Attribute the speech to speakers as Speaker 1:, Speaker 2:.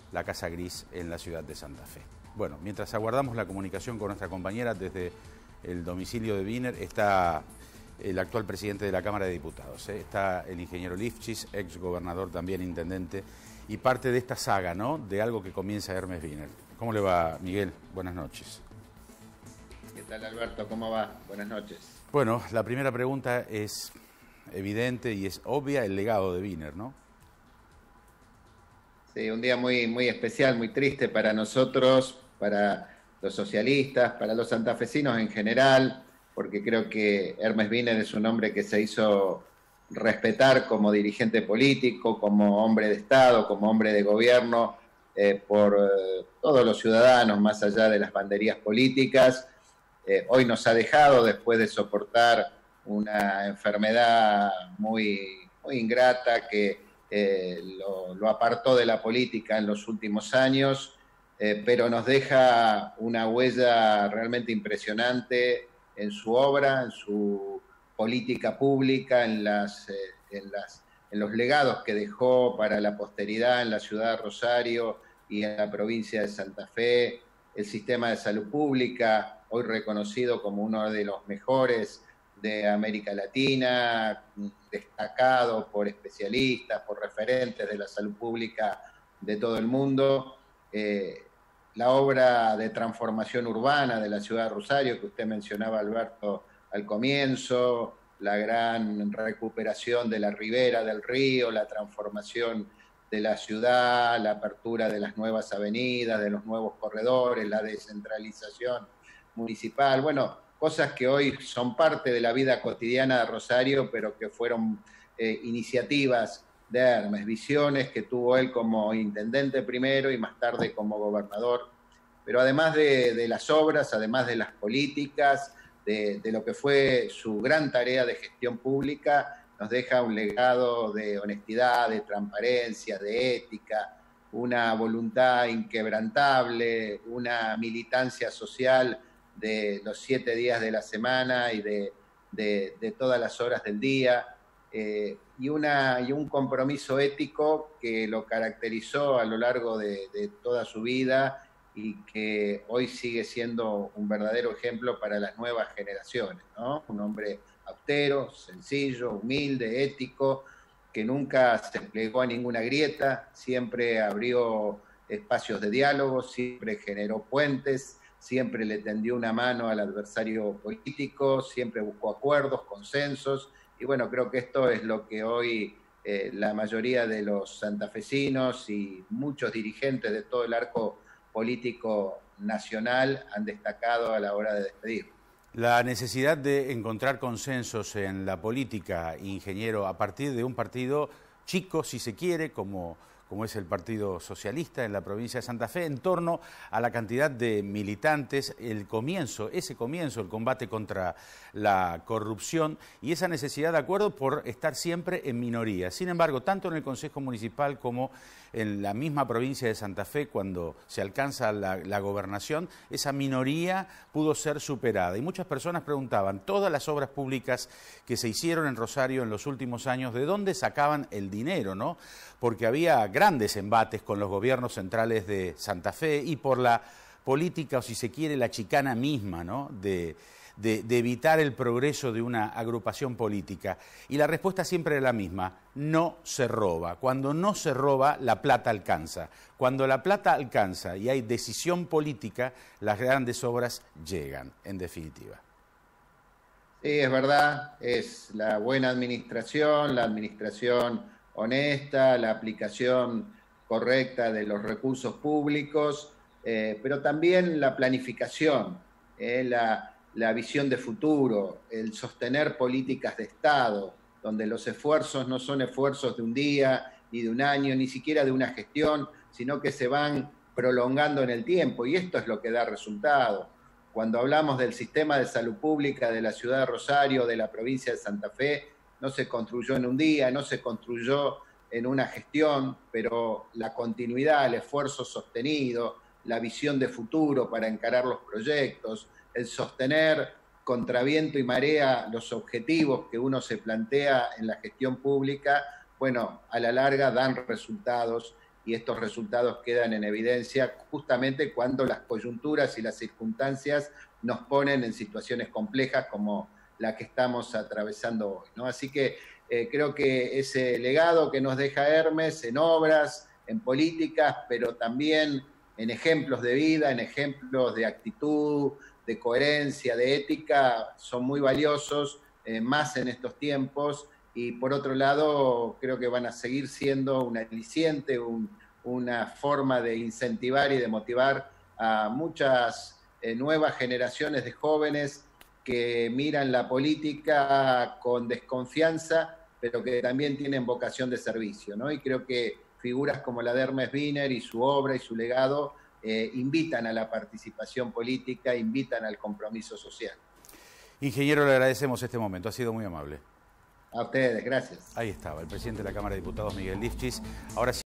Speaker 1: la Casa Gris en la ciudad de Santa Fe. Bueno, mientras aguardamos la comunicación con nuestra compañera desde el domicilio de Wiener, está el actual presidente de la Cámara de Diputados, está el ingeniero Lifchis, ex gobernador, también intendente, y parte de esta saga, ¿no?, de algo que comienza Hermes Wiener. ¿Cómo le va, Miguel? Buenas noches.
Speaker 2: ¿Qué tal, Alberto? ¿Cómo va? Buenas noches.
Speaker 1: Bueno, la primera pregunta es evidente y es obvia, el legado de Wiener, ¿no?
Speaker 2: Sí, un día muy especial, muy triste para nosotros, para los socialistas, para los santafesinos en general, porque creo que Hermes Wiener es un hombre que se hizo respetar como dirigente político, como hombre de Estado, como hombre de gobierno, por todos los ciudadanos, más allá de las banderías políticas. Hoy nos ha dejado después de soportar una enfermedad muy ingrata que lo apartó de la política en los últimos años, pero nos deja una huella realmente impresionante en su obra, en su política pública, en los legados que dejó para la posteridad en la ciudad de Rosario y en la provincia de Santa Fe, el sistema de salud pública, hoy reconocido como uno de los mejores de América Latina, destacado por especialistas, por referentes de la salud pública de todo el mundo. La obra de transformación urbana de la ciudad de Rosario, que usted mencionaba, Alberto, al comienzo, la gran recuperación de la ribera del río, la transformación de la ciudad, la apertura de las nuevas avenidas, de los nuevos corredores, la descentralización municipal, bueno, cosas que hoy son parte de la vida cotidiana de Rosario, pero que fueron iniciativas de Hermes, visiones que tuvo él como intendente primero y más tarde como gobernador. Pero además de las obras, además de las políticas, de lo que fue su gran tarea de gestión pública, nos deja un legado de honestidad, de transparencia, de ética, una voluntad inquebrantable, una militancia social de los 7 días de la semana y de todas las horas del día, y un compromiso ético que lo caracterizó a lo largo de toda su vida y que hoy sigue siendo un verdadero ejemplo para las nuevas generaciones, ¿no? Un hombre austero, sencillo, humilde, ético, que nunca se plegó a ninguna grieta, siempre abrió espacios de diálogo, siempre generó puentes, siempre le tendió una mano al adversario político, siempre buscó acuerdos, consensos, y bueno, creo que esto es lo que hoy la mayoría de los santafesinos y muchos dirigentes de todo el arco político nacional han destacado a la hora de despedir.
Speaker 1: La necesidad de encontrar consensos en la política, ingeniero, a partir de un partido chico, si se quiere, como es el Partido Socialista en la provincia de Santa Fe, en torno a la cantidad de militantes, ese comienzo, el combate contra la corrupción y esa necesidad de acuerdo por estar siempre en minoría. Sin embargo, tanto en el Consejo Municipal como en la misma provincia de Santa Fe, cuando se alcanza la gobernación, esa minoría pudo ser superada. Y muchas personas preguntaban, todas las obras públicas que se hicieron en Rosario en los últimos años, ¿de dónde sacaban el dinero, no? Porque había grandes embates con los gobiernos centrales de Santa Fe y por la política, o si se quiere, la chicana misma, ¿no?, de evitar el progreso de una agrupación política. Y la respuesta siempre era la misma, no se roba. Cuando no se roba, la plata alcanza. Cuando la plata alcanza y hay decisión política, las grandes obras llegan, en definitiva.
Speaker 2: Sí, es verdad, es la buena administración, la administración honesta, la aplicación correcta de los recursos públicos, pero también la planificación, la visión de futuro, el sostener políticas de Estado, donde los esfuerzos no son esfuerzos de un día, ni de un año, ni siquiera de una gestión, sino que se van prolongando en el tiempo, y esto es lo que da resultado. Cuando hablamos del sistema de salud pública de la ciudad de Rosario, de la provincia de Santa Fe, no se construyó en un día, no se construyó en una gestión, pero la continuidad, el esfuerzo sostenido, la visión de futuro para encarar los proyectos, el sostener contra viento y marea los objetivos que uno se plantea en la gestión pública, bueno, a la larga dan resultados y estos resultados quedan en evidencia justamente cuando las coyunturas y las circunstancias nos ponen en situaciones complejas como la que estamos atravesando hoy, ¿no? Así que creo que ese legado que nos deja Hermes en obras, en políticas, pero también en ejemplos de vida, en ejemplos de actitud, de coherencia, de ética, son muy valiosos, más en estos tiempos. Y por otro lado, creo que van a seguir siendo un aliciente, una forma de incentivar y de motivar a muchas nuevas generaciones de jóvenes que miran la política con desconfianza, pero que también tienen vocación de servicio, ¿no? Y creo que figuras como la de Hermes Wiener y su obra y su legado invitan a la participación política, invitan al compromiso social.
Speaker 1: Ingeniero, le agradecemos este momento, ha sido muy amable.
Speaker 2: A ustedes, gracias.
Speaker 1: Ahí estaba, el presidente de la Cámara de Diputados, Miguel Lifchis. Ahora sí.